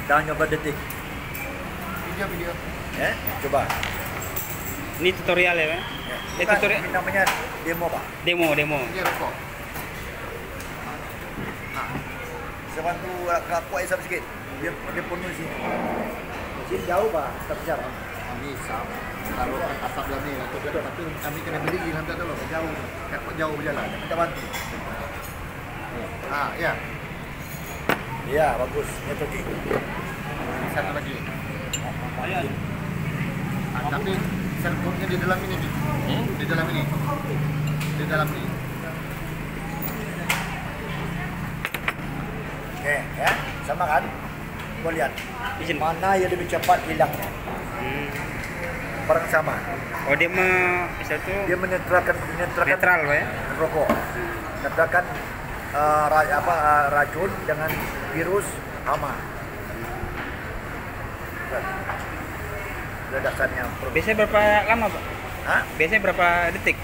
Dan nyoba detik. Video. Ya, coba. Ini tutorial ya, Pak? Bukan, tutorial. ini namanya demo, Pak. Demo. Dia rokok. Saya bantu agak kuat isap sikit. Dia penuh sini. Sini jauh, Pak. Tak besar. Bisa. Taruh asap dalam ni. Tapi kami kena berdiri lantai dulu. Jauh. Jauh berjalan. Minta bantu. Ya. Ya, bagus. Ini pergi. Sana lagi. Tapi serputnya di dalam ini, di dalam ini. Oke, ya. Sama kan? Kau lihat. Izin. Mana yang lebih cepat hilangnya? Barang sama. Oh, dia itu Dia menetralkan netral, Pak ya? rokok. Menetralkan racun dengan virus hama. Ledakannya. Biasanya berapa lama, Pak? Hah? Biasanya berapa detik?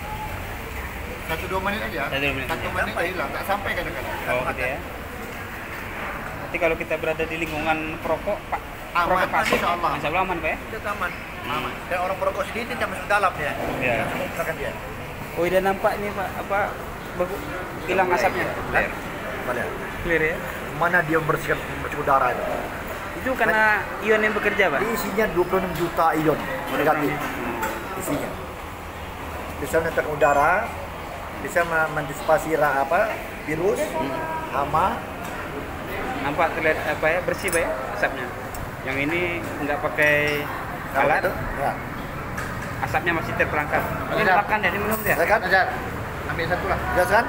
1-2 menit aja. 1-2 menit. 1 menit dah hilang. Tak sampai kadang-kadang. Oh, gitu ya. Nanti kalau kita berada di lingkungan perokok, Pak, Aman, perokok pasif, insyaallah. insyaallah aman, Pak ya? Itu aman. Aman. Dan orang perokok sendiri tidak masuk dalam ya. Iya. Silakan dia. Oh, udah nampak nih, Pak, hilang asapnya. Kan? Boleh. Clear ya? Mana dia membersihkan udara itu? Itu karena ion yang bekerja, Pak? Isinya 26 juta ion negatif. Isinya. Bisa menetralkan udara, bisa mengantisipasi virus, hama. Nampak terlihat bersih, Pak ya, asapnya. Yang ini nggak pakai alat, Ya. asapnya masih terperangkap. Ini Ajar. makan jadi minum dia. Saya kan? Ajar. Ambil satu lah. Jelas kan?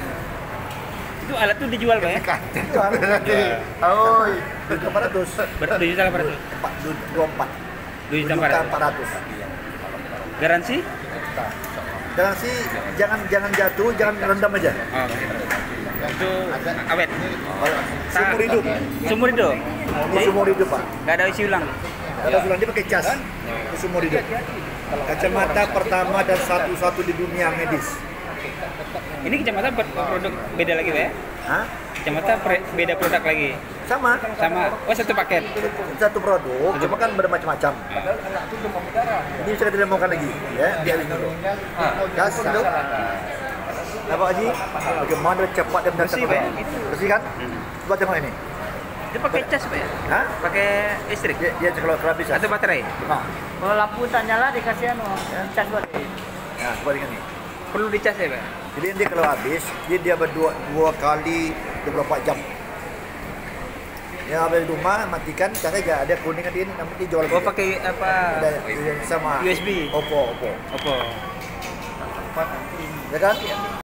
Itu alat tuh dijual, Pak ya? Jual. Oh, 400. Berapa juta lah, Pak? 24. 2.400.000. Garansi? Jangan sih, jangan jatuh, jangan rendam aja. Oh, oke. Itu awet. Seumur hidup. Sumur hidup. Ini seumur hidup, Pak. Nggak ada isi ulang. Kalau bulan dia pakai cas. Ini seumur hidup. Kacamata pertama dan satu-satu di dunia medis. Ini kacamata produk beda lagi, Pak ya? Hah? Kacamata beda produk lagi. Sama. Sama. Oh, satu paket. Satu produk, cuma kan bermacam-macam. Ini bisa kita demokan lagi, ya. Biar ini dulu. Gas, satu. Apa Haji? Bagaimana cepat dan Bersih, Pak ya? Bersih kan? Coba tengok ini. Itu pakai cas, Pak ya? Hah? Pakai listrik? Dia kalau bisa. Atau baterai? Nah, Kalau lampu tak nyala dikasih cas balik. nah, coba dengan ini. Perlu dicas ya, Pak? Jadi dia kalau habis, dia berdua kali 24 jam. Ya, habis rumah matikan, cas aja. Ada kuningan dia nanti jual. Oh, pakai apa? Ada sama USB. Oppo. Apa? Ya kan?